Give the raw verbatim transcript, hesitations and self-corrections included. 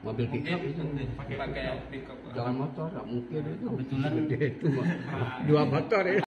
mobil pickup itu pakai pakai pickup. jangan motor, nggak mungkin itu Kebetulan itu mah dua motor ya.